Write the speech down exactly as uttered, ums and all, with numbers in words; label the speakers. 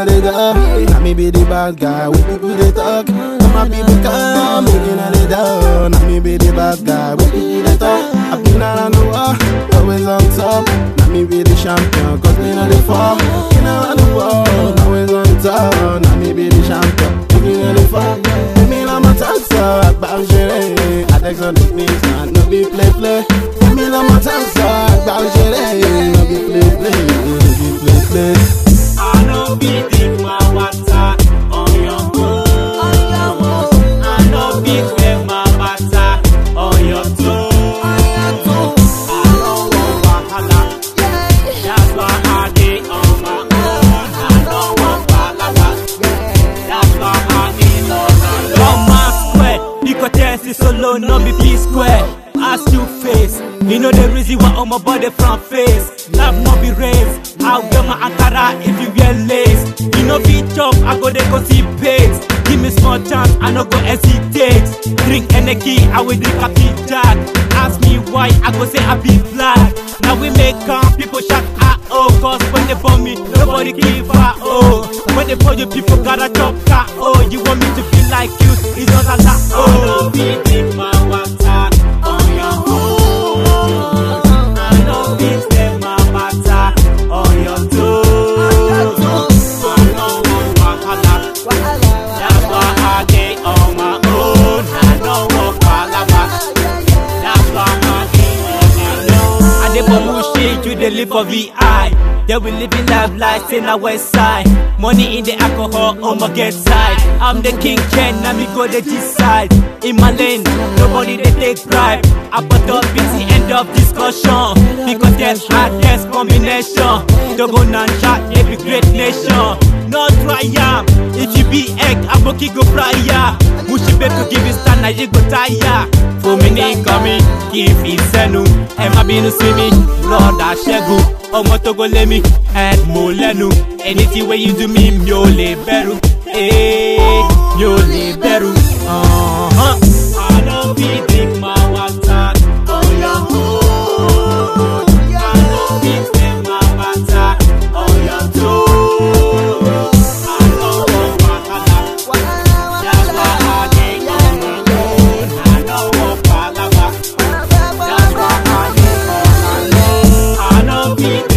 Speaker 1: at the door. Now me be the bad guy, we people they talk. Now my people come, making at the door. Now me be the bad guy, we people they talk. I've been around the world, always on top. Now me be the champion, cause me know the fall. Been around the world, always on top. Now me be the champion, making at the fall. Me love my tancer, about shit. I take some techniques, and no be play play. Me love my tancer, about shit. No be play play, no be play play.
Speaker 2: I know be the water on your toe. I know be clear my water on your toe. I know wahala. That's why I get on my own. I know what wahala. That's why I get on my own. One man square, P Chortez is solo, no be P square. As you face, you know the reason why on my body front face. Love not be raised. I'll get my Ankara if you wear lace. You know beat up, I go there go see pigs. Give me small chance, I no go hesitate. Drink energy, I will drink a big jack. Ask me why, I go say I be black. Now we make calm, people shout ah oh. Cause when they for me, nobody give a oh. When they for you, people gotta chop car oh. You want me to feel like you, it's not a la oh. I know be drink my water on your own. I know be stay my water on your toe. I know what wahala. That's why I get on my own. I know what wahala. That's why I get on my own. I dey for shit, you dey live for V I. They will live in life like in the west side. Money in the alcohol on my get side. I'm the king Ken, now me go the G side. In my lane, nobody they take bribe. Apotopiti, end of discussion. Because there's Hardx combination. Togolese shot every great nation. No try am. If you be egg, I go kick go prior. Mushi better give you stand, I go tire. For me name coming, give me senu. Emma been see me, Lord I shegu. Omo Togolese and molenu. Anything where you do me, myo le beru. Eh, myo le beru. Uh huh. I don't be drink my water on your own. I don't be drink my water on your toe. I know what wahala. That's why I get on my own. I know what wahala. That's why I get on my own. I don't be